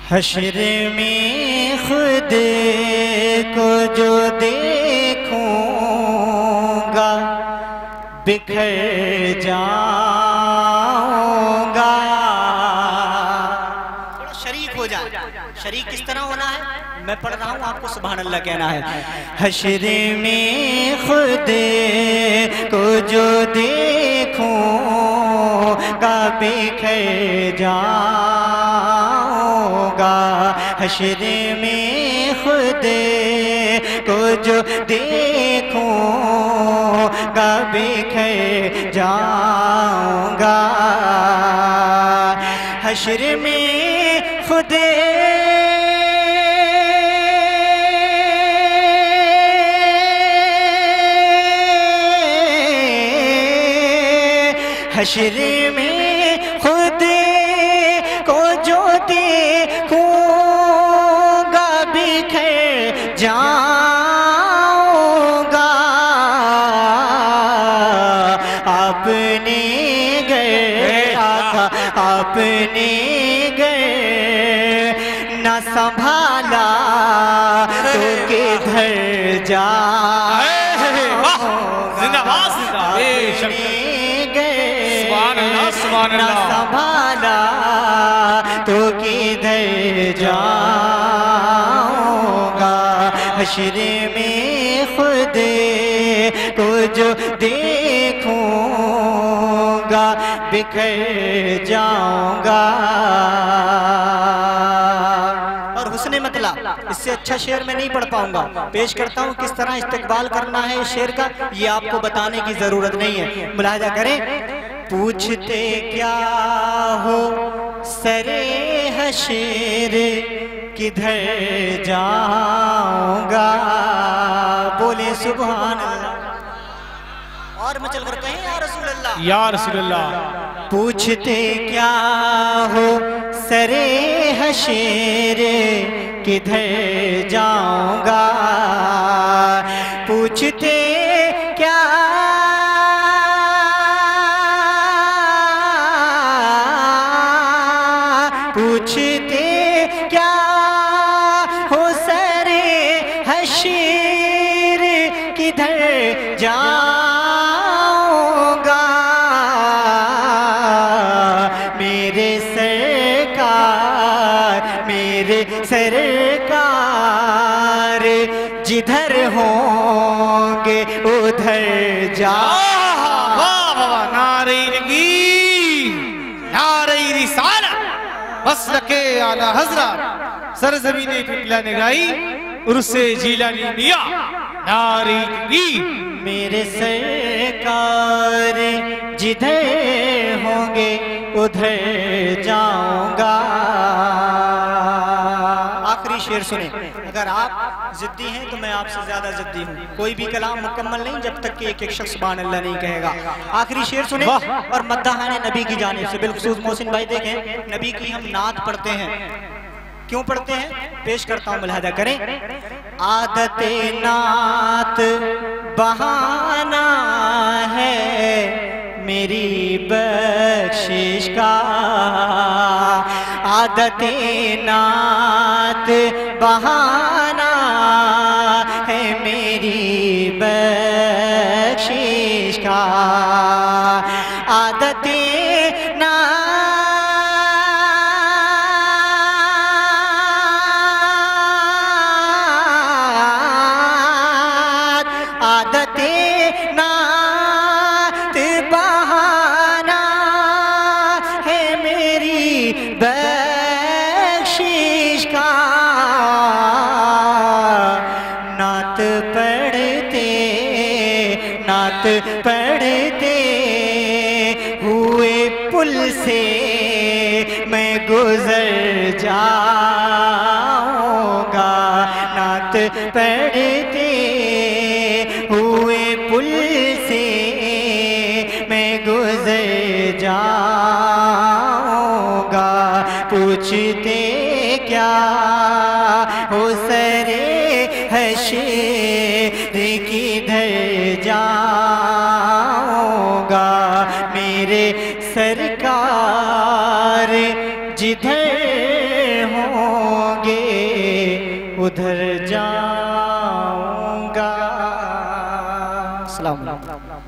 हश्र में खुद को जो देखूंगा बिखर जाऊंगा। थोड़ा शरीक हो जाए। शरीक किस तरह होना है? मैं पढ़ रहा हूँ, आपको सुभान अल्लाह कहना है। हश्र में खुद को जो देखूंगा बिखर जाऊंगा। हश्र में खुद को जो देखूंगा बिखर जाऊंगा। हश्र में खुद हश्र में खुद को जो देखूंगा बिखर जाऊंगा। अपने घर आका अपने घर न संभाला तो किधर जाऊंगा। न संभाला तो किधर जाऊंगा। हश्र में खुद को जो देखूंगा बिखर जाऊंगा। और हुस्ने मतलब इससे अच्छा शेर मैं नहीं पढ़ पाऊंगा। पेश करता हूँ किस तरह इस्तेकबाल करना है इस शेर का, ये आपको बताने की जरूरत नहीं है। मुलाहिजा करें। पूछते क्या हो सरे हश्र किधर जाऊंगा। बोले सुभान अल्लाह। और मचल कर कहें या रसूल अल्लाह, या रसूल अल्लाह। पूछते क्या हो सरे हश्र किधर जाऊंगा। पूछते क्या पूछते क्या हो सरे हश्र किधर जाऊंगा। मेरे सरकार जिधर होंगे उधर जा। नारे रिसाला मसलके आला हज़रत सरज़मीने पिपला ने गाई उर्से जीलानी मिया नारी। मेरे सरकार जिधर होंगे उधर जाऊंगा। आखिरी शेर सुने। अगर आप जिद्दी हैं तो मैं आपसे ज्यादा जिद्दी हूँ। कोई भी कलाम मुकम्मल नहीं जब तक कि एक एक शख्स सुभान अल्लाह नहीं कहेगा। आखिरी शेर सुने और मद्दाहाने नबी की जानिब से। बिलखुसूस मोहसिन भाई देखें, नबी की हम नात पढ़ते हैं। क्यों पढ़ते हैं? पेश करता हूँ, मुलाहिजा करें। आदत नात बहाना है मेरी बख्शिश का। आदत नात बहाना है मेरी बख्शिश का। आदत नात बहाना है मेरी बख्शिश का। नात पढ़ते हुए पुल से मैं गुजर जाऊंगा। नात पढ़ते हुए पुल से मैं गुजर जाऊंगा। पूछते क्या हो सरे हश्र किधर जाऊंगा। मेरे सरकार जिधर हो उधर जाऊंगा। सलाम।